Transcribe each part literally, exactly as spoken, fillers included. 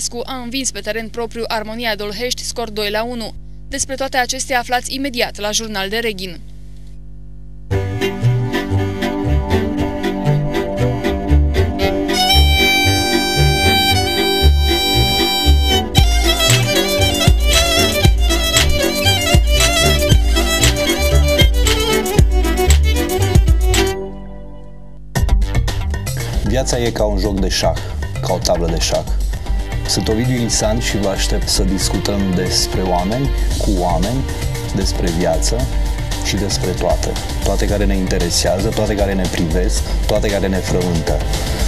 Pascu a învins pe teren propriu Armonia Dolhești, scor doi la unu. Despre toate acestea aflați imediat la Jurnal de Reghin. Viața e ca un joc de șah, ca o tablă de șah. Sunt Ovidiu Ilisan și vă aștept să discutăm despre oameni, cu oameni, despre viață și despre toate. Toate care ne interesează, toate care ne privesc, toate care ne frământă.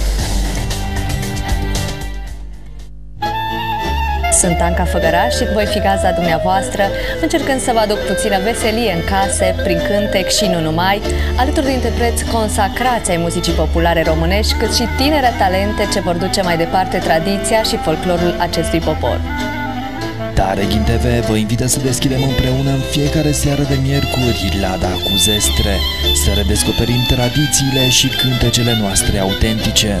Sunt Anca Făgăraș și voi fi gazda dumneavoastră, încercând să vă aduc puțină veselie în case, prin cântec și nu numai, alături de interpreți consacrați ai muzicii populare românești, cât și tinere talente ce vor duce mai departe tradiția și folclorul acestui popor. Da, Reghin T V vă invită să deschidem împreună în fiecare seară de miercuri Lada cu zestre, să redescoperim tradițiile și cântecele noastre autentice.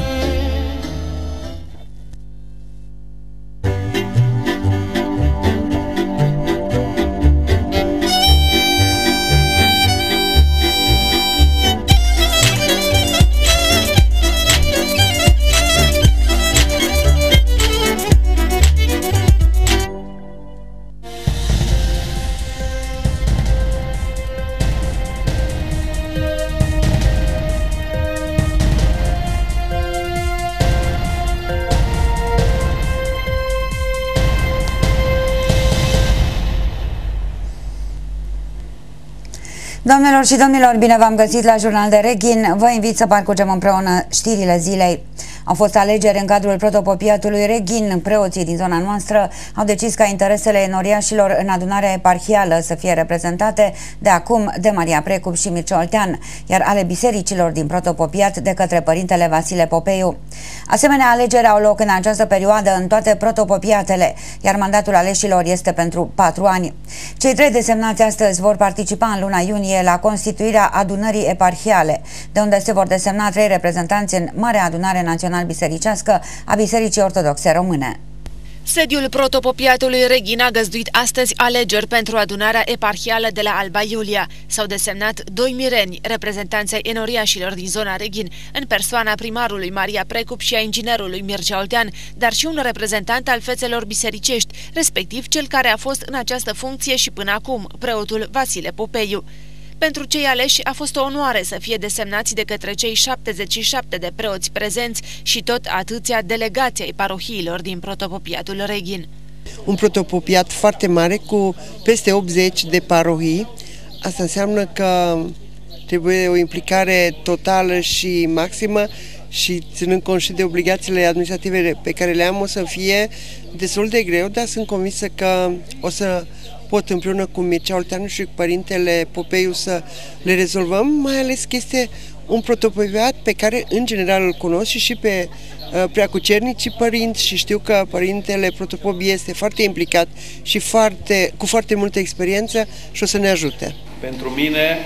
Doamnelor și domnilor, bine v-am găsit la Jurnal de Reghin. Vă invit să parcurgem împreună știrile zilei. Au fost alegeri în cadrul protopopiatului Reghin. Preoții din zona noastră au decis ca interesele enoriașilor în adunarea eparhială să fie reprezentate de acum de Maria Precup și Mircea Oltean, iar ale bisericilor din protopopiat de către părintele Vasile Popeiu. Asemenea, alegeri au loc în această perioadă în toate protopopiatele, iar mandatul aleșilor este pentru patru ani. Cei trei desemnați astăzi vor participa în luna iunie la constituirea adunării eparhiale, de unde se vor desemna trei reprezentanți în Marea Adunare Națională Bisericească a Bisericii Ortodoxe Române. Sediul protopopiatului Reghin a găzduit astăzi alegeri pentru adunarea eparhială de la Alba Iulia. S-au desemnat doi mireni, reprezentanți ai enoriașilor din zona Reghin, în persoana primarului Maria Precup și a inginerului Mircea Oltean, dar și un reprezentant al fețelor bisericești, respectiv cel care a fost în această funcție și până acum, preotul Vasile Popeiu. Pentru cei aleși a fost o onoare să fie desemnați de către cei șaptezeci și șapte de preoți prezenți și tot atâția delegații ai parohiilor din protopopiatul Reghin. Un protopopiat foarte mare cu peste optzeci de parohii. Asta înseamnă că trebuie o implicare totală și maximă și ținând cont și de obligațiile administrative pe care le am, o să fie destul de greu, dar sunt convinsă că o să pot împreună cu Mircea Olteanu și cu părintele Popeiu să le rezolvăm, mai ales că este un protopopiat pe care în general îl cunosc și, și pe uh, preacucernicii părinți și știu că părintele protopop este foarte implicat și foarte, cu foarte multă experiență și o să ne ajute. Pentru mine,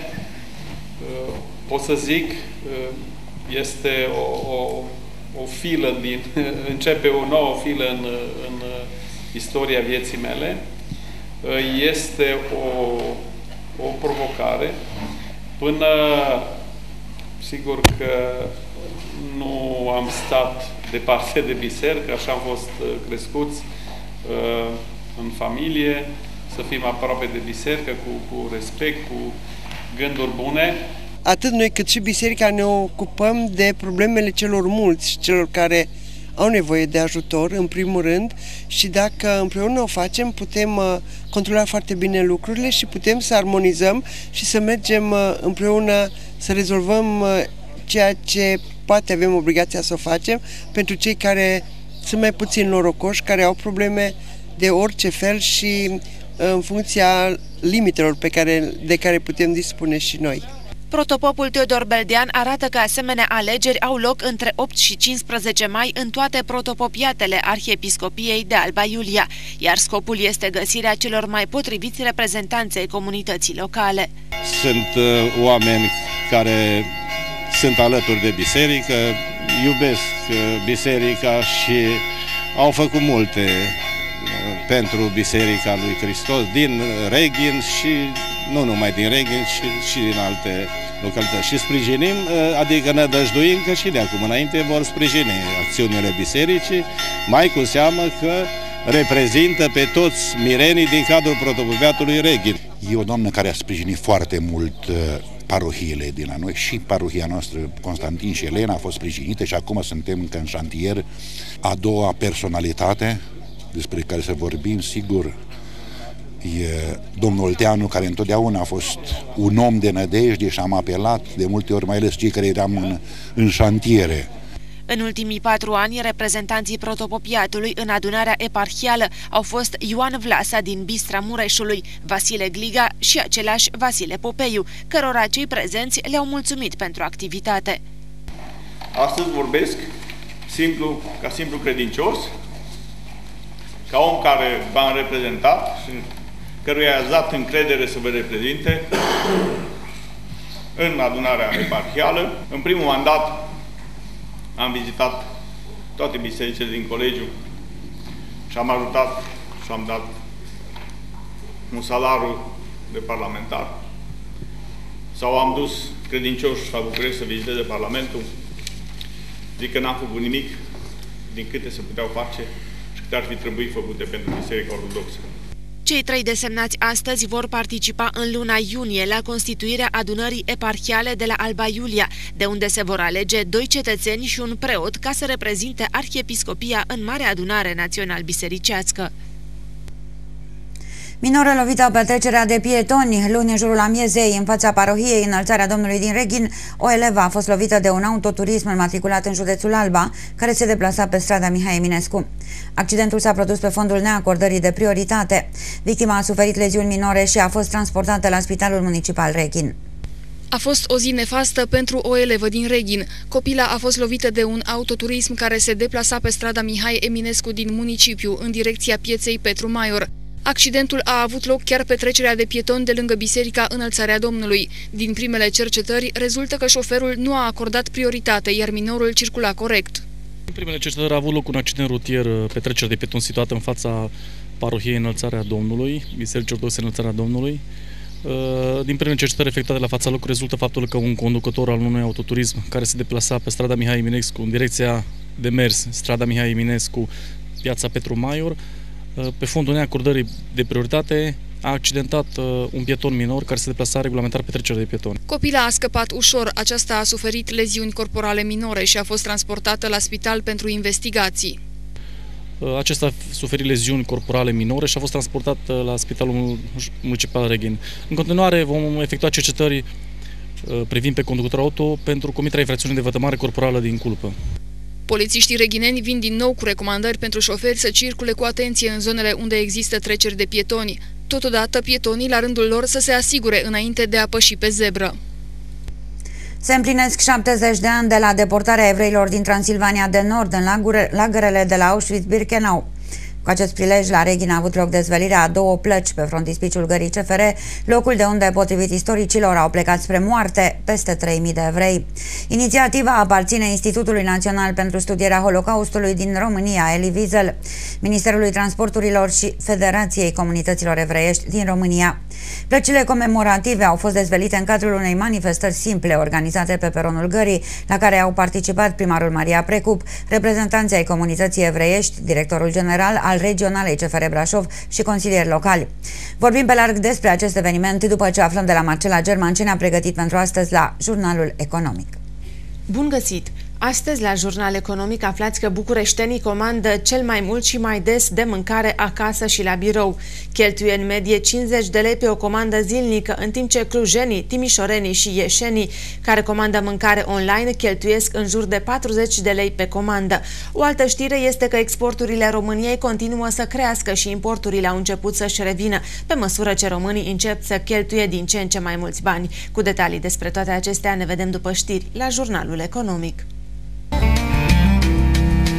uh, pot să zic, uh, este o, o, o filă din, începe o nouă filă în, în istoria vieții mele. Este o, o provocare până, sigur că nu am stat departe de biserică, așa am fost crescuți în familie, să fim aproape de biserică, cu, cu respect, cu gânduri bune. Atât noi cât și biserica ne ocupăm de problemele celor mulți, celor care au nevoie de ajutor, în primul rând, și dacă împreună o facem, putem uh, controla foarte bine lucrurile și putem să armonizăm și să mergem uh, împreună să rezolvăm uh, ceea ce poate avem obligația să o facem pentru cei care sunt mai puțin norocoși, care au probleme de orice fel și uh, în funcția limitelor pe care, de care putem dispune și noi. Protopopul Teodor Beldean arată că asemenea alegeri au loc între opt și cincisprezece mai în toate protopopiatele Arhiepiscopiei de Alba Iulia, iar scopul este găsirea celor mai potriviți reprezentanți ai comunității locale. Sunt uh, oameni care sunt alături de biserică, iubesc uh, biserica și au făcut multe pentru Biserica lui Hristos din Reghin și nu numai din Reghin, și, și din alte localități. Și sprijinim, adică ne dăjduim că și de acum înainte vor sprijini acțiunile bisericii, mai cu seamă că reprezintă pe toți mirenii din cadrul protopopiatului Reghin. E o doamnă care a sprijinit foarte mult parohiile din la noi, și parohia noastră Constantin și Elena a fost sprijinită și acum suntem încă în șantier. A doua personalitate despre care să vorbim, sigur, e domnul Olteanu, care întotdeauna a fost un om de nădejde și am apelat de multe ori, mai ales cei care eram în, în șantiere. În ultimii patru ani, reprezentanții protopopiatului în adunarea eparhială au fost Ioan Vlasa din Bistra Mureșului, Vasile Gliga și același Vasile Popeiu, cărora cei prezenți le-au mulțumit pentru activitate. Astăzi vorbesc simplu, ca simplu credincios, ca om care v-am reprezentat și căruia i-ați dat încredere să vă reprezinte în adunarea eparhială. În primul mandat am vizitat toate bisericile din colegiu și am ajutat și am dat un salariu de parlamentar. Sau am dus credincioși la București să viziteze Parlamentul. Zic că n-am făcut nimic din câte se puteau face și câte ar fi trebuit făcute pentru Biserica Ortodoxă. Cei trei desemnați astăzi vor participa în luna iunie la constituirea adunării eparhiale de la Alba Iulia, de unde se vor alege doi cetățeni și un preot ca să reprezinte arhiepiscopia în Marea Adunare Național-Bisericească. Minoră lovită pe trecerea de pietoni. Luni, în jurul amiezei, în fața parohiei Înălțarea Domnului din Reghin, o elevă a fost lovită de un autoturism înmatriculat în județul Alba, care se deplasa pe strada Mihai Eminescu. Accidentul s-a produs pe fondul neacordării de prioritate. Victima a suferit leziuni minore și a fost transportată la Spitalul Municipal Reghin. A fost o zi nefastă pentru o elevă din Reghin. Copila a fost lovită de un autoturism care se deplasa pe strada Mihai Eminescu din municipiu, în direcția pieței Petru Maior. Accidentul a avut loc chiar pe trecerea de pietoni de lângă Biserica Înălțarea Domnului. Din primele cercetări rezultă că șoferul nu a acordat prioritate, iar minorul circula corect. În primele cercetări a avut loc un accident rutier pe trecerea de pietoni situată în fața parohiei Înălțarea Domnului, Bisericii Ortodoxe Înălțarea Domnului. Din primele cercetări efectuate la fața locului rezultă faptul că un conducător al unui autoturism care se deplasa pe strada Mihai Eminescu în direcția de mers, strada Mihai Eminescu, piața Petru Maior, pe fondul neacordării de prioritate, a accidentat un pieton minor care se deplasa regulamentar pe trecerea de pietoni. Copila a scăpat ușor, aceasta a suferit leziuni corporale minore și a fost transportată la spital pentru investigații. Acesta a suferit leziuni corporale minore și a fost transportat la Spitalul Municipal Reghin. În continuare vom efectua cercetări privind pe conducătorul auto pentru comiterea infracțiunii de vătămare corporală din culpă. Polițiștii reghineni vin din nou cu recomandări pentru șoferi să circule cu atenție în zonele unde există treceri de pietoni. Totodată, pietonii, la rândul lor, să se asigure înainte de a păși pe zebră. Se împlinesc șaptezeci de ani de la deportarea evreilor din Transilvania de Nord în lagărele de la Auschwitz-Birkenau. Cu acest prilej, la Reghin a avut loc dezvălirea a două plăci pe frontispiciul gării C F R, locul de unde, potrivit istoricilor, au plecat spre moarte peste trei mii de evrei. Inițiativa aparține Institutului Național pentru Studierea Holocaustului din România, Elie Wiesel, Ministerului Transporturilor și Federației Comunităților Evreiești din România. Plăcile comemorative au fost dezvălite în cadrul unei manifestări simple organizate pe peronul gării, la care au participat primarul Maria Precup, reprezentanții ai comunității evreiești, directorul general al regionalei C F R Brașov și consilieri locali. Vorbim pe larg despre acest eveniment după ce aflăm de la Marcela German ce ne-a pregătit pentru astăzi la Jurnalul Economic. Bun găsit! Astăzi, la Jurnal Economic, aflați că bucureștenii comandă cel mai mult și mai des de mâncare acasă și la birou. Cheltuie în medie cincizeci de lei pe o comandă zilnică, în timp ce clujenii, timișorenii și ieșenii care comandă mâncare online cheltuiesc în jur de patruzeci de lei pe comandă. O altă știre este că exporturile României continuă să crească și importurile au început să-și revină, pe măsură ce românii încep să cheltuie din ce în ce mai mulți bani. Cu detalii despre toate acestea ne vedem după știri la Jurnalul Economic.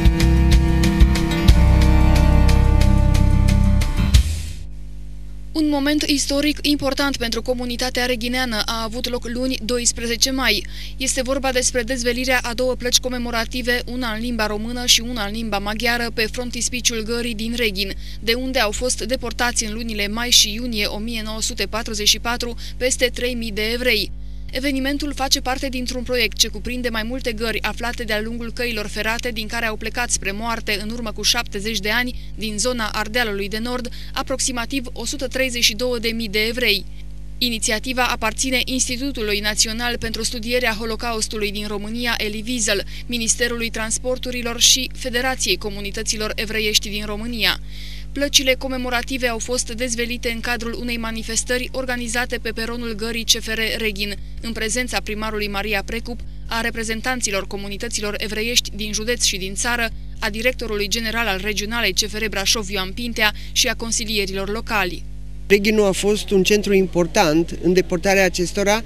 Un moment istoric important pentru comunitatea reghineană a avut loc luni, doisprezece mai. Este vorba despre dezvelirea a două plăci comemorative, una în limba română și una în limba maghiară, pe frontispiciul Gării din Reghin, de unde au fost deportați în lunile mai și iunie o mie nouă sute patruzeci și patru peste trei mii de evrei. Evenimentul face parte dintr-un proiect ce cuprinde mai multe gări aflate de-a lungul căilor ferate din care au plecat spre moarte în urmă cu șaptezeci de ani din zona Ardealului de Nord, aproximativ o sută treizeci și două de mii de evrei. Inițiativa aparține Institutului Național pentru Studierea Holocaustului din România, Elie Wiesel, Ministerului Transporturilor și Federației Comunităților Evreiești din România. Plăcile comemorative au fost dezvelite în cadrul unei manifestări organizate pe peronul gării C F R Reghin, în prezența primarului Maria Precup, a reprezentanților comunităților evreiești din județ și din țară, a directorului general al regionalei C F R Brașov Ioan Pintea și a consilierilor locali. Reghinul a fost un centru important în deportarea acestora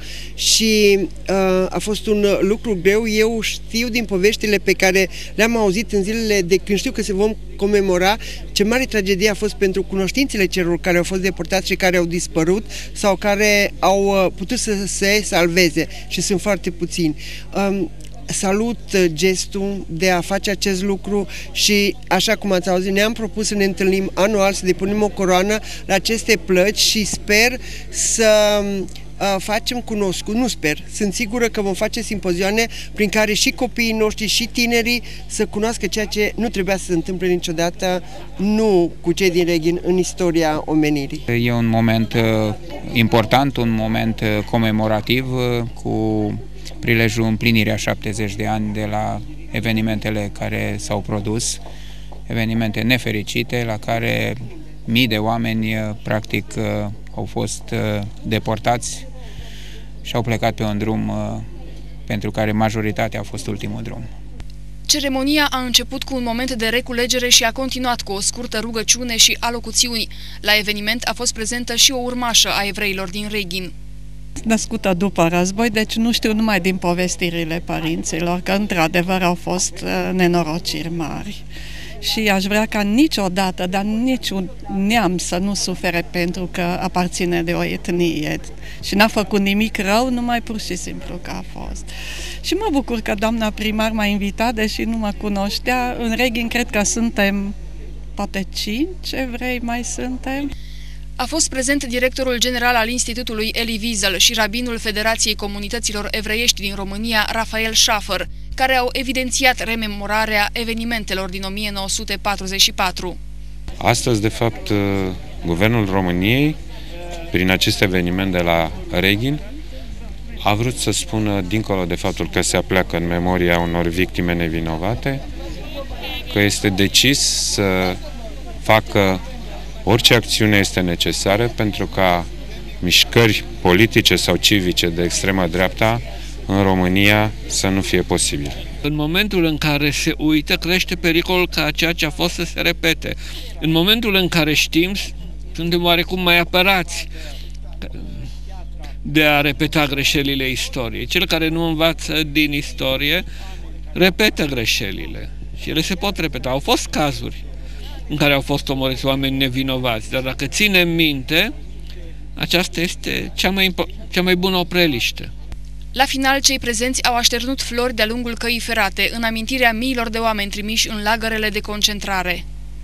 și uh, a fost un lucru greu. Eu știu din poveștile pe care le-am auzit în zilele de când știu că se vom comemora, ce mare tragedie a fost pentru cunoștințele celor care au fost deportați și care au dispărut sau care au uh, putut să se salveze și sunt foarte puțini. Um, Salut gestul de a face acest lucru și, așa cum ați auzit, ne-am propus să ne întâlnim anual, să depunem o coroană la aceste plăci și sper să uh, facem cunoscut, nu sper, sunt sigură că vom face simpozioane prin care și copiii noștri și tinerii să cunoască ceea ce nu trebuia să se întâmple niciodată, nu cu cei din Reghin, în istoria omenirii. E un moment uh, important, un moment uh, comemorativ uh, cu prilejul împlinirii a șaptezeci de ani de la evenimentele care s-au produs, evenimente nefericite la care mii de oameni practic au fost deportați și au plecat pe un drum pentru care majoritatea a fost ultimul drum. Ceremonia a început cu un moment de reculegere și a continuat cu o scurtă rugăciune și alocuțiuni. La eveniment a fost prezentă și o urmașă a evreilor din Reghin. Născută după război, deci nu știu numai din povestirile părinților, că într-adevăr au fost nenorociri mari. Și aș vrea ca niciodată, dar niciun neam să nu sufere pentru că aparține de o etnie și n-a făcut nimic rău, numai pur și simplu că a fost. Și mă bucur că doamna primar m-a invitat, deși nu mă cunoștea. În Reghin cred că suntem poate cinci evrei mai suntem. A fost prezent directorul general al Institutului Elie Wiesel și rabinul Federației Comunităților Evreiești din România, Rafael Schaffer, care au evidențiat rememorarea evenimentelor din o mie nouă sute patruzeci și patru. Astăzi, de fapt, Guvernul României, prin acest eveniment de la Reghin, a vrut să spună, dincolo de faptul că se apleacă în memoria unor victime nevinovate, că este decis să facă orice acțiune este necesară pentru ca mișcări politice sau civice de extremă dreapta în România să nu fie posibil. În momentul în care se uită, crește pericolul ca ceea ce a fost să se repete. În momentul în care știm, suntem oarecum mai apărați de a repeta greșelile istoriei. Cel care nu învață din istorie repetă greșelile și ele se pot repeta. Au fost cazuri în care au fost omorâți oameni nevinovați, dar dacă ținem minte, aceasta este cea mai, cea mai bună opreliște. La final, cei prezenți au așternut flori de-a lungul căii ferate, în amintirea miilor de oameni trimiși în lagărele de concentrare.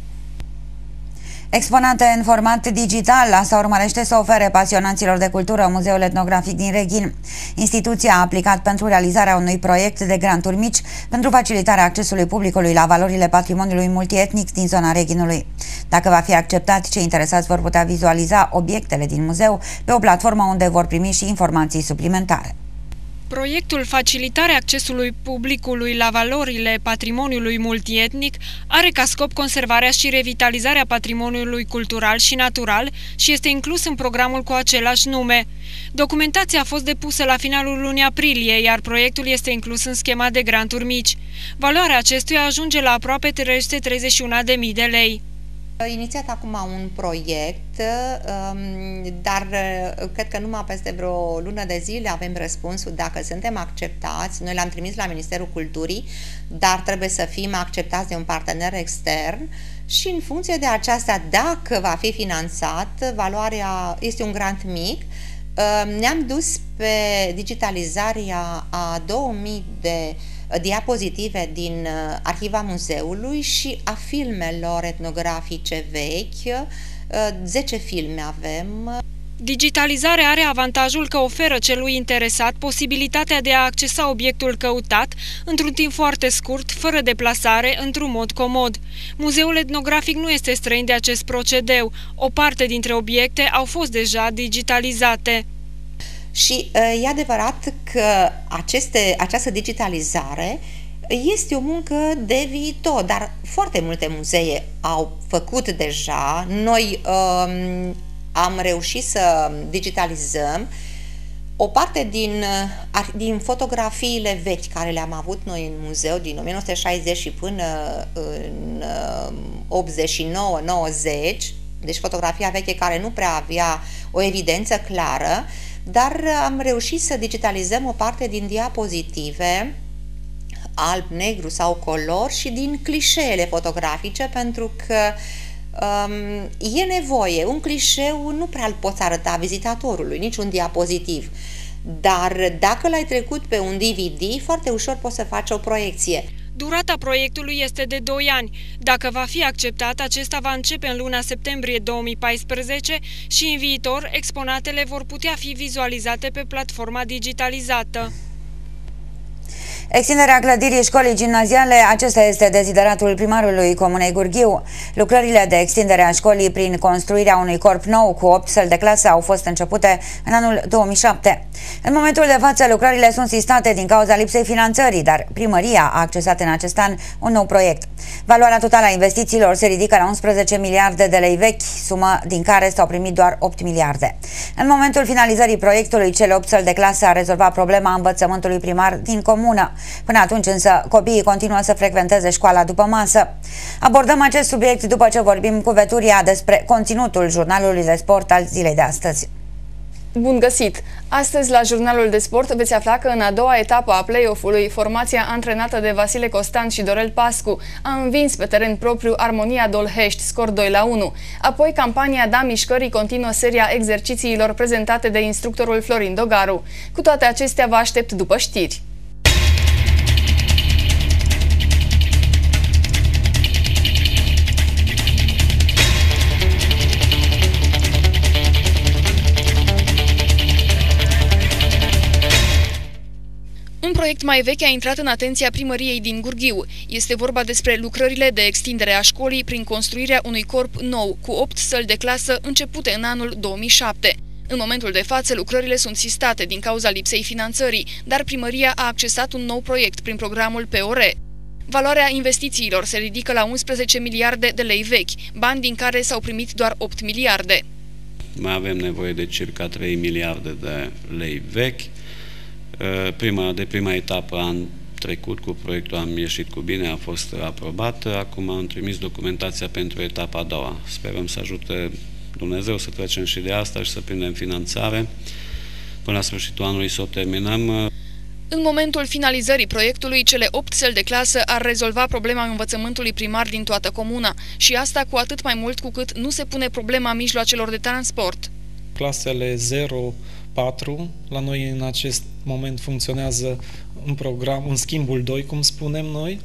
Exponate în format digital, asta urmărește să ofere pasionanților de cultură Muzeul Etnografic din Reghin. Instituția a aplicat pentru realizarea unui proiect de granturi mici pentru facilitarea accesului publicului la valorile patrimoniului multietnic din zona Reghinului. Dacă va fi acceptat, cei interesați vor putea vizualiza obiectele din muzeu pe o platformă unde vor primi și informații suplimentare. Proiectul Facilitarea accesului publicului la valorile patrimoniului multietnic are ca scop conservarea și revitalizarea patrimoniului cultural și natural și este inclus în programul cu același nume. Documentația a fost depusă la finalul lunii aprilie, iar proiectul este inclus în schema de granturi mici. Valoarea acestuia ajunge la aproape trei sute treizeci și unu de mii de lei. Inițiat acum un proiect, dar cred că numai peste vreo lună de zile avem răspunsul dacă suntem acceptați. Noi l-am trimis la Ministerul Culturii, dar trebuie să fim acceptați de un partener extern și în funcție de aceasta, dacă va fi finanțat, valoarea este un grant mic, ne-am dus pe digitalizarea a două mii de diapozitive din arhiva muzeului și a filmelor etnografice vechi. zece filme avem. Digitalizarea are avantajul că oferă celui interesat posibilitatea de a accesa obiectul căutat într-un timp foarte scurt, fără deplasare, într-un mod comod. Muzeul etnografic nu este străin de acest procedeu. O parte dintre obiecte au fost deja digitalizate. Și e adevărat că aceste, această digitalizare este o muncă de viitor, dar foarte multe muzee au făcut deja. Noi um, am reușit să digitalizăm o parte din, din fotografiile vechi care le-am avut noi în muzeu din o mie nouă sute șaizeci și până în optzeci și nouă nouăzeci, deci fotografia veche care nu prea avea o evidență clară, dar am reușit să digitalizăm o parte din diapozitive alb, negru sau color și din clișeele fotografice, pentru că um, e nevoie. Un clișeu nu prea îl poți arăta vizitatorului, nici un diapozitiv, dar dacă l-ai trecut pe un D V D, foarte ușor poți să faci o proiecție. Durata proiectului este de doi ani. Dacă va fi acceptat, acesta va începe în luna septembrie două mii paisprezece și în viitor exponatele vor putea fi vizualizate pe platforma digitalizată. Extinderea clădirii școlii gimnaziale, acesta este dezideratul primarului Comunei Gurghiu. Lucrările de extindere a școlii prin construirea unui corp nou cu opt săli de clasă au fost începute în anul două mii șapte. În momentul de față, lucrările sunt sistate din cauza lipsei finanțării, dar primăria a accesat în acest an un nou proiect. Valoarea totală a investițiilor se ridică la unsprezece miliarde de lei vechi, sumă din care s-au primit doar opt miliarde. În momentul finalizării proiectului, cele opt săli de clasă a rezolvat problema învățământului primar din comună. Până atunci însă, copiii continuă să frecventeze școala după masă. Abordăm acest subiect după ce vorbim cu Veturia despre conținutul jurnalului de sport al zilei de astăzi. Bun găsit! Astăzi, la Jurnalul de Sport, veți afla că în a doua etapă a play-off-ului, formația antrenată de Vasile Costan și Dorel Pascu a învins pe teren propriu Armonia Dolhești, scor doi la unu. Apoi, campania Da Mișcării continuă seria exercițiilor prezentate de instructorul Florin Dogaru. Cu toate acestea, vă aștept după știri. Un proiect mai vechi a intrat în atenția primăriei din Gurghiu. Este vorba despre lucrările de extindere a școlii prin construirea unui corp nou, cu opt săli de clasă începute în anul două mii șapte. În momentul de față, lucrările sunt sistate din cauza lipsei finanțării, dar primăria a accesat un nou proiect prin programul P O R. Valoarea investițiilor se ridică la unsprezece miliarde de lei vechi, bani din care s-au primit doar opt miliarde. Mai avem nevoie de circa trei miliarde de lei vechi. Prima, de prima etapă an trecut cu proiectul am ieșit cu bine, a fost aprobat. Acum am trimis documentația pentru etapa a doua. Sperăm să ajute Dumnezeu să trecem și de asta și să prindem finanțare. Până la sfârșitul anului să o terminăm. În momentul finalizării proiectului, cele opt săli de clasă ar rezolva problema învățământului primar din toată comuna și asta cu atât mai mult cu cât nu se pune problema mijloacelor de transport. Clasele zero patru, la noi în acest moment funcționează un program, în schimbul doi, cum spunem noi,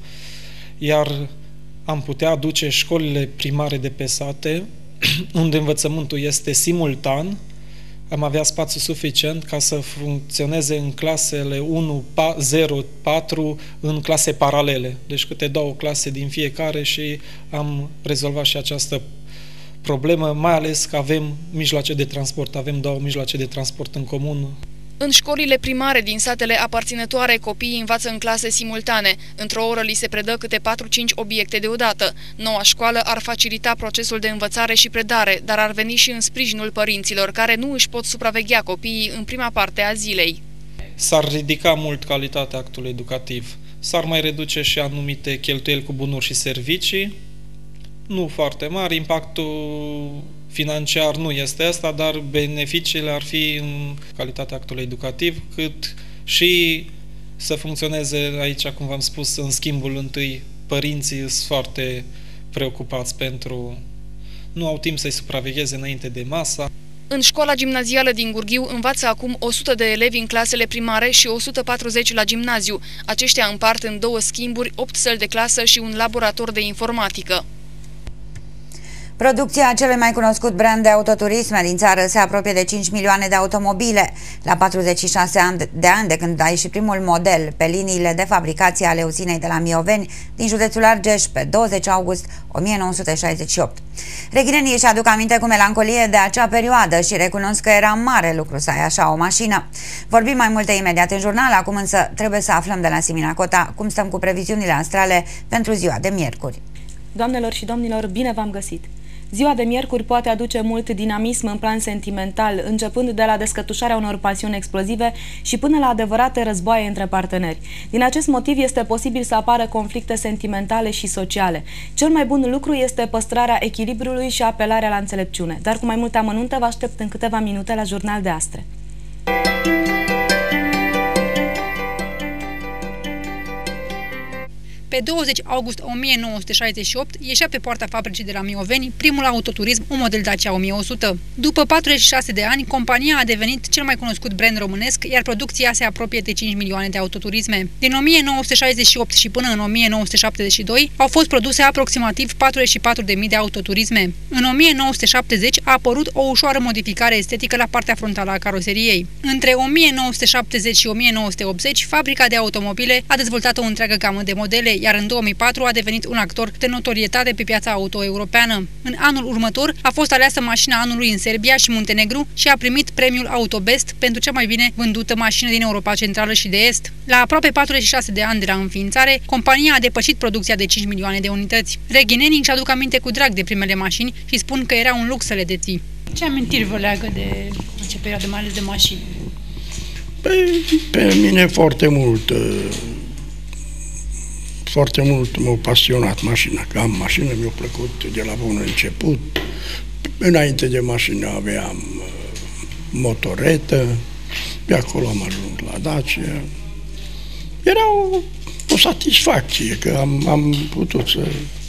iar am putea aduce școlile primare de pe sate, unde învățământul este simultan, am avea spațiu suficient ca să funcționeze în clasele unu zero patru în clase paralele, deci câte două clase din fiecare și am rezolvat și această problemă, mai ales că avem mijloace de transport, avem două mijloace de transport în comun. În școlile primare din satele aparținătoare, copiii învață în clase simultane. Într-o oră li se predă câte patru-cinci obiecte deodată. Noua școală ar facilita procesul de învățare și predare, dar ar veni și în sprijinul părinților, care nu își pot supraveghea copiii în prima parte a zilei. S-ar ridica mult calitatea actului educativ. S-ar mai reduce și anumite cheltuieli cu bunuri și servicii, nu foarte mari, impactul financiar nu este asta, dar beneficiile ar fi în calitatea actului educativ, cât și să funcționeze aici, cum v-am spus, în schimbul întâi, părinții sunt foarte preocupați pentru... nu au timp să-i supravegheze înainte de masă. În școala gimnazială din Gurghiu învață acum o sută de elevi în clasele primare și o sută patruzeci la gimnaziu. Aceștia împart în două schimburi, opt săli de clasă și un laborator de informatică. Producția celui mai cunoscut brand de autoturisme din țară se apropie de cinci milioane de automobile. La patruzeci și șase de ani de când a ieșit primul model pe liniile de fabricație ale uzinei de la Mioveni, din județul Argeș, pe douăzeci august o mie nouă sute șaizeci și opt. Reghinenii își aduc aminte cu melancolie de acea perioadă și recunosc că era mare lucru să ai așa o mașină. Vorbim mai multe imediat în jurnal, acum însă trebuie să aflăm de la Simina Cota cum stăm cu previziunile astrale pentru ziua de miercuri. Doamnelor și domnilor, bine v-am găsit! Ziua de miercuri poate aduce mult dinamism în plan sentimental, începând de la descătușarea unor pasiuni explozive și până la adevărate războaie între parteneri. Din acest motiv este posibil să apară conflicte sentimentale și sociale. Cel mai bun lucru este păstrarea echilibrului și apelarea la înțelepciune. Dar cu mai multe amănunte vă aștept în câteva minute la Jurnal de Astre. Pe douăzeci august o mie nouă sute șaizeci și opt ieșea pe poarta fabricii de la Mioveni primul autoturism, un model Dacia o mie o sută. După patruzeci și șase de ani, compania a devenit cel mai cunoscut brand românesc, iar producția se apropie de cinci milioane de autoturisme. Din o mie nouă sute șaizeci și opt și până în o mie nouă sute șaptezeci și doi au fost produse aproximativ patruzeci și patru de mii de autoturisme. În o mie nouă sute șaptezeci a apărut o ușoară modificare estetică la partea frontală a caroseriei. Între o mie nouă sute șaptezeci și o mie nouă sute optzeci, fabrica de automobile a dezvoltat o întreagă gamă de modele, iar în două mii patru a devenit un actor de notorietate pe piața auto-europeană. În anul următor a fost aleasă mașina anului în Serbia și Muntenegru și a primit premiul Autobest pentru cea mai bine vândută mașină din Europa Centrală și de Est. La aproape patruzeci și șase de ani de la înființare, compania a depășit producția de cinci milioane de unități. Reghinenii își aduc aminte cu drag de primele mașini și spun că era un lux să le deții. Ce amintiri vă leagă de acea perioadă, mai ales de mașini? Pe, pe mine foarte mult. Foarte mult m-a pasionat mașina, că am mașină, mi-a plăcut de la bun început. Înainte de mașină aveam motoretă, pe acolo am ajuns la Dacia. Era o, o satisfacție că am, am putut să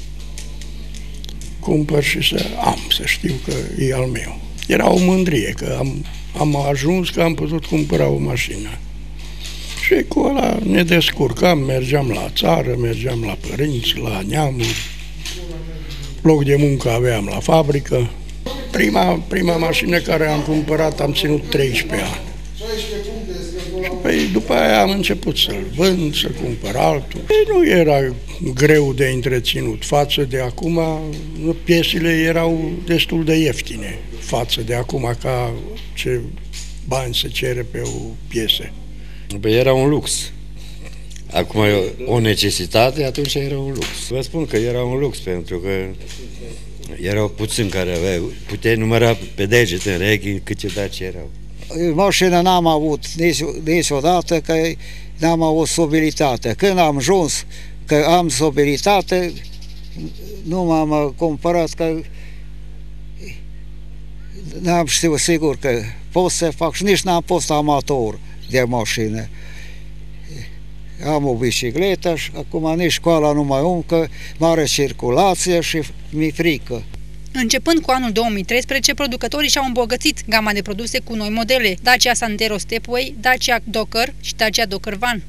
cumpăr și să am, să știu că e al meu. Era o mândrie că am, am ajuns că am putut cumpăra o mașină. Și cu ăla ne descurcam, mergeam la țară, mergeam la părinți, la neamuri, loc de muncă aveam la fabrică. Prima, prima mașină care am cumpărat am ținut treisprezece ani. Și păi, după aia am început să-l vând, să cumpăr altul. Păi, nu era greu de întreținut. Față de acum, piesele erau destul de ieftine. Față de acum, ca ce bani se cere pe o piesă. Păi era un lux. Acum e o necesitate, atunci era un lux. Vă spun că era un lux, pentru că erau puțini care aveau, puteai număra pe degete în Reghin câte daci erau. Mașină n-am avut nici, niciodată, că n-am avut sobilitate. Când am ajuns că am sobilitate, nu m-am cumpărat, că n-am știut sigur că pot să fac și nici n-am fost amator de mașină. Am o bicicletă și acum nici școala nu mai um, că mare circulație și mi-e frică. Începând cu anul două mii treisprezece, producătorii și-au îmbogățit gama de produse cu noi modele, Dacia Sandero Stepway, Dacia Docker și Dacia Docker Van.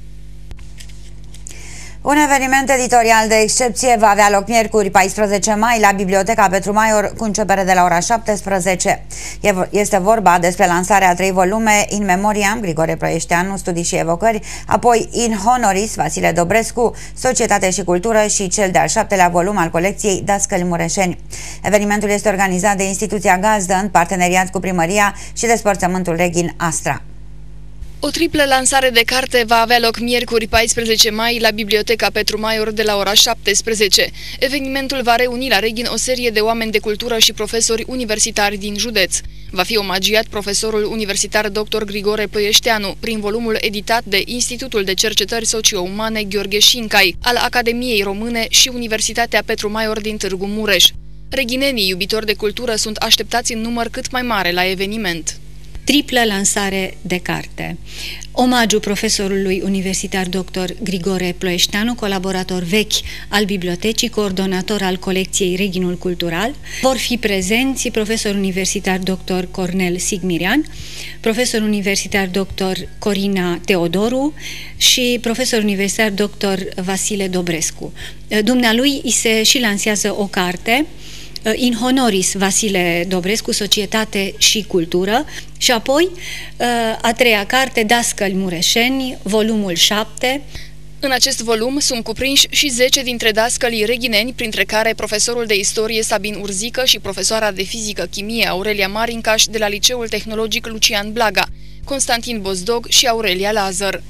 Un eveniment editorial de excepție va avea loc miercuri paisprezece mai la Biblioteca Petru Maior cu începere de la ora șaptesprezece. Este vorba despre lansarea a trei volume In Memoriam, Grigore Ploieșteanu, Studii și Evocări, apoi In Honoris, Vasile Dobrescu, Societate și Cultură și cel de-al șaptelea volum al colecției Dascăli Mureșeni. Evenimentul este organizat de instituția gazdă în parteneriat cu Primăria și Despărțământul Reghin Astra. O triplă lansare de carte va avea loc miercuri paisprezece mai la Biblioteca Petru Maior de la ora șaptesprezece. Evenimentul va reuni la Reghin o serie de oameni de cultură și profesori universitari din județ. Va fi omagiat profesorul universitar doctor Grigore Ploieșteanu prin volumul editat de Institutul de Cercetări Socio-Umane Gheorghe Șincai al Academiei Române și Universitatea Petru Maior din Târgu Mureș. Reghinenii iubitori de cultură sunt așteptați în număr cât mai mare la eveniment. triplă lansare de carte. Omagiu profesorului universitar doctor Grigore Ploieșteanu, colaborator vechi al bibliotecii, coordonator al colecției Reghinul Cultural. Vor fi prezenți profesor universitar doctor Cornel Sigmirian, profesor universitar doctor Corina Teodoru și profesor universitar doctor Vasile Dobrescu. Dumnealui îi se și lansează o carte, In Honoris Vasile Dobrescu, Societate și Cultură, și apoi a treia carte, Dascăli Mureșeni, volumul șapte. În acest volum sunt cuprinși și zece dintre dascălii reghineni, printre care profesorul de istorie Sabin Urzică și profesoara de fizică-chimie Aurelia Marincaș de la Liceul Tehnologic Lucian Blaga, Constantin Bozdog și Aurelia Lazar.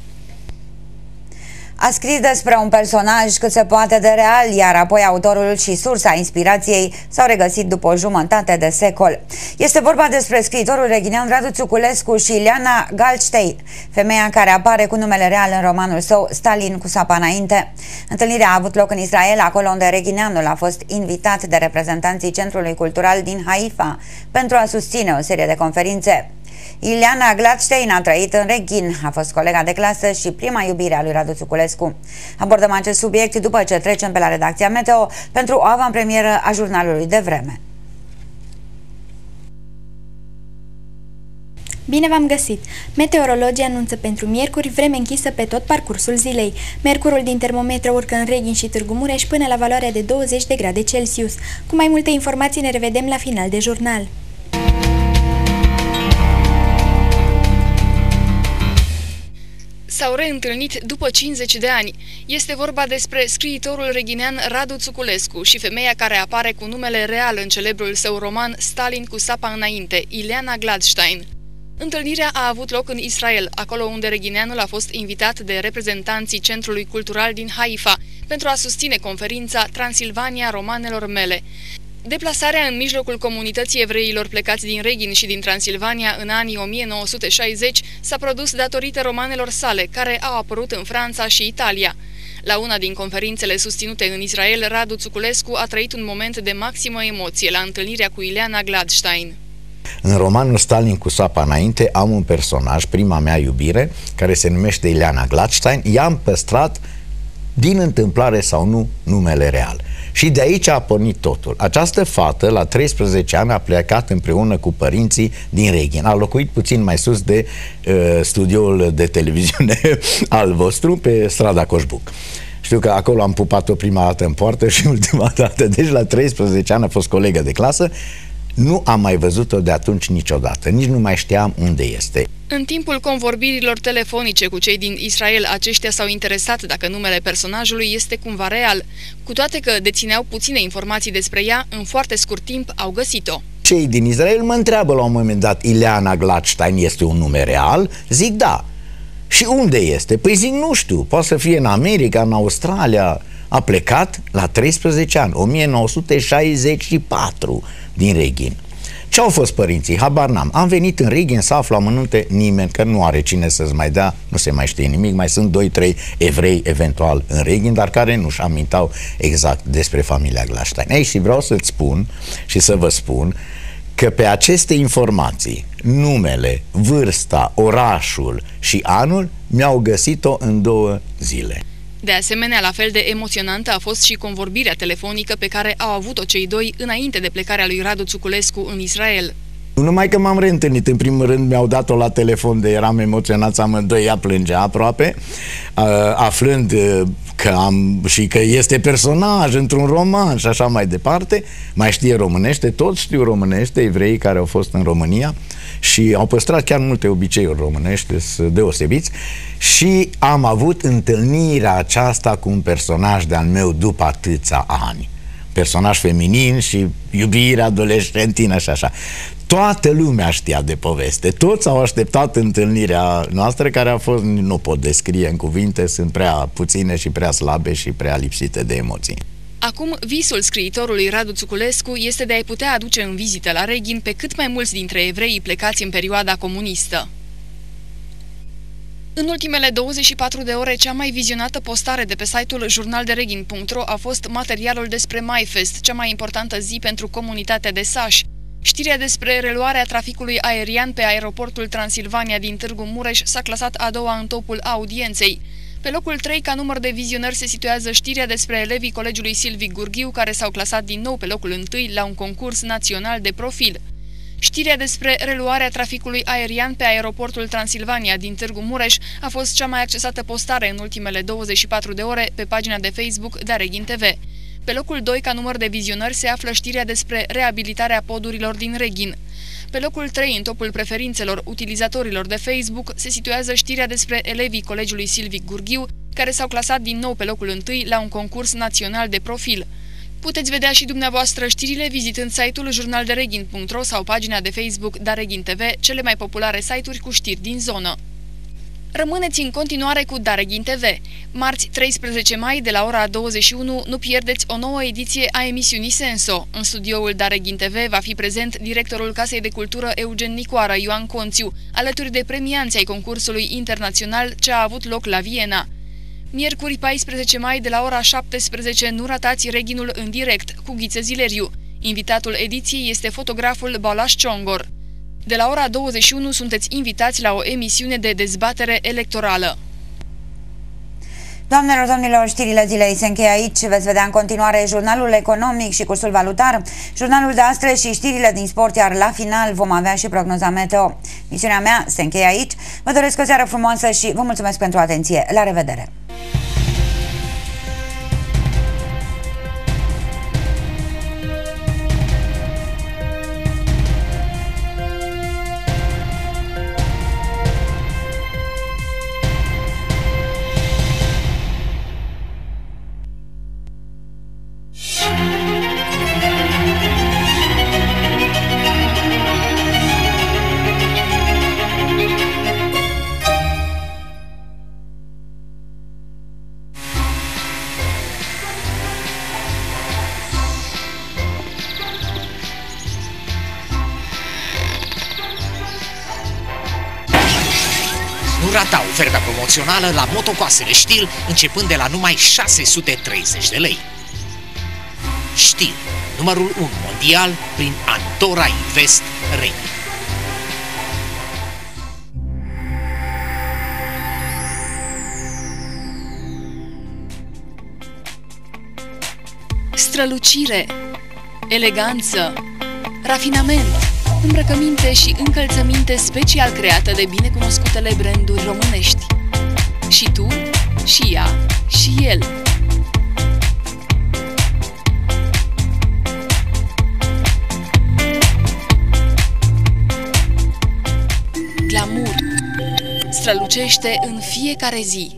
A scris despre un personaj cât se poate de real, iar apoi autorul și sursa inspirației s-au regăsit după o jumătate de secol. Este vorba despre scriitorul reghinean Radu Țuculescu și Ileana Goldstein, femeia care apare cu numele real în romanul său Stalin cu sapa înainte. Întâlnirea a avut loc în Israel, acolo unde reghineanul a fost invitat de reprezentanții Centrului Cultural din Haifa pentru a susține o serie de conferințe. Ileana Goldstein a trăit în Reghin, a fost colega de clasă și prima iubire a lui Radu Țuculescu. Abordăm acest subiect după ce trecem pe la redacția Meteo pentru o avantpremieră a jurnalului de vreme. Bine v-am găsit! Meteorologii anunță pentru miercuri vreme închisă pe tot parcursul zilei. Mercurul din termometru urcă în Reghin și Târgu Mureș până la valoarea de douăzeci de grade Celsius. Cu mai multe informații ne revedem la final de jurnal. S-au reîntâlnit după cincizeci de ani. Este vorba despre scriitorul reghinean Radu Țuculescu și femeia care apare cu numele real în celebrul său roman Stalin cu sapa înainte, Ileana Goldstein. Întâlnirea a avut loc în Israel, acolo unde reghineanul a fost invitat de reprezentanții Centrului Cultural din Haifa pentru a susține conferința Transilvania romanelor mele. Deplasarea în mijlocul comunității evreilor plecați din Reghin și din Transilvania în anii o mie nouă sute șaizeci s-a produs datorită romanelor sale, care au apărut în Franța și Italia. La una din conferințele susținute în Israel, Radu Țuculescu a trăit un moment de maximă emoție la întâlnirea cu Ileana Goldstein. În romanul Stalin cu sapa înainte am un personaj, prima mea iubire, care se numește Ileana Goldstein. I-am păstrat din întâmplare sau nu numele real. Și de aici a pornit totul. Această fată, la treisprezece ani, a plecat împreună cu părinții din Reghin. A locuit puțin mai sus de uh, studioul de televiziune al vostru, pe strada Coșbuc. Știu că acolo am pupat-o prima dată în poartă și ultima dată. Deci la treisprezece ani a fost colegă de clasă. Nu am mai văzut-o de atunci niciodată. Nici nu mai știam unde este. În timpul convorbirilor telefonice cu cei din Israel, aceștia s-au interesat dacă numele personajului este cumva real. Cu toate că dețineau puține informații despre ea, în foarte scurt timp au găsit-o. Cei din Israel mă întreabă la un moment dat, Ileana Goldstein este un nume real? Zic da. Și unde este? Păi zic nu știu, poate să fie în America, în Australia. A plecat la treisprezece ani, o mie nouă sute șaizeci și patru, din Reghin. Ce au fost părinții? Habar n-am. Am venit în Reghin să aflu amănunte, nimeni, că nu are cine să-ți mai dea, nu se mai știe nimic, mai sunt doi trei evrei eventual în Reghin, dar care nu-și amintau exact despre familia Goldstein. Ei, și vreau să-ți spun și să vă spun că pe aceste informații, numele, vârsta, orașul și anul, mi-au găsit-o în două zile. De asemenea, la fel de emoționantă a fost și convorbirea telefonică pe care au avut-o cei doi înainte de plecarea lui Radu Țuculescu în Israel. Nu numai că m-am reîntâlnit, în primul rând mi-au dat-o la telefon, de eram emoționați amândoi, ea plângea aproape, aflând că am și că este personaj într-un roman și așa mai departe. Mai știe românește, toți știu românește, evrei care au fost în România și au păstrat chiar multe obiceiuri românești deosebiți. Și am avut întâlnirea aceasta cu un personaj de-al meu după atâția ani. Personaj feminin și iubire adolescentină și așa. Toată lumea știa de poveste. Toți au așteptat întâlnirea noastră, care a fost, nu pot descrie în cuvinte, sunt prea puține și prea slabe și prea lipsite de emoții. Acum, visul scriitorului Radu Țuculescu este de a-i putea aduce în vizită la Reghin pe cât mai mulți dintre evreii plecați în perioada comunistă. În ultimele douăzeci și patru de ore, cea mai vizionată postare de pe site-ul jurnaldereghin punct ro a fost materialul despre MaiFest, cea mai importantă zi pentru comunitatea de sași. Știrea despre reluarea traficului aerian pe aeroportul Transilvania din Târgu Mureș s-a clasat a doua în topul audienței. Pe locul trei, ca număr de vizionări, se situează știrea despre elevii Colegiului Silvic Gurghiu, care s-au clasat din nou pe locul întâi la un concurs național de profil. Știrea despre reluarea traficului aerian pe aeroportul Transilvania din Târgu Mureș a fost cea mai accesată postare în ultimele douăzeci și patru de ore pe pagina de Facebook Dareghin T V. Pe locul doi, ca număr de vizionări, se află știrea despre reabilitarea podurilor din Reghin. Pe locul trei, în topul preferințelor utilizatorilor de Facebook, se situează știrea despre elevii Colegiului Silvic Gurghiu, care s-au clasat din nou pe locul întâi la un concurs național de profil. Puteți vedea și dumneavoastră știrile vizitând site-ul jurnaldereghin punct ro sau pagina de Facebook Dareghin T V, cele mai populare site-uri cu știri din zonă. Rămâneți în continuare cu Dareghin T V. Marți, treisprezece mai, de la ora douăzeci și unu, nu pierdeți o nouă ediție a emisiunii Senso. În studioul Dareghin T V va fi prezent directorul Casei de Cultură Eugen Nicoară, Ioan Conțiu, alături de premianți ai concursului internațional ce a avut loc la Viena. Miercuri, paisprezece mai, de la ora șaptesprezece, nu ratați Reghinul în direct cu Ghiță Zileriu. Invitatul ediției este fotograful Balaș Ciongor. De la ora douăzeci și unu sunteți invitați la o emisiune de dezbatere electorală. Doamnelor, domnilor, știrile zilei se încheie aici. Veți vedea în continuare jurnalul economic și cursul valutar, jurnalul de astăzi și știrile din sport, iar la final vom avea și prognoza meteo. Misiunea mea se încheie aici. Vă doresc o seară frumoasă și vă mulțumesc pentru atenție. La revedere! Nu rata oferta promoțională la motocoasele Stihl începând de la numai șase sute treizeci de lei. Stihl, numărul unu mondial prin Antora Invest Reghin. Strălucire, eleganță, rafinament, îmbrăcăminte și încălțăminte special creată de binecunoscutele branduri românești. Și tu, și ea, și el. Glamour strălucește în fiecare zi.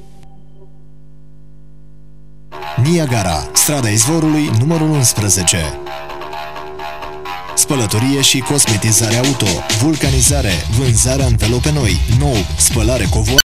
Niagara, strada Izvorului, numărul unsprezece. Spălătorie și cosmetizare auto, vulcanizare, vânzare anvelope noi, nou, spălare covoare.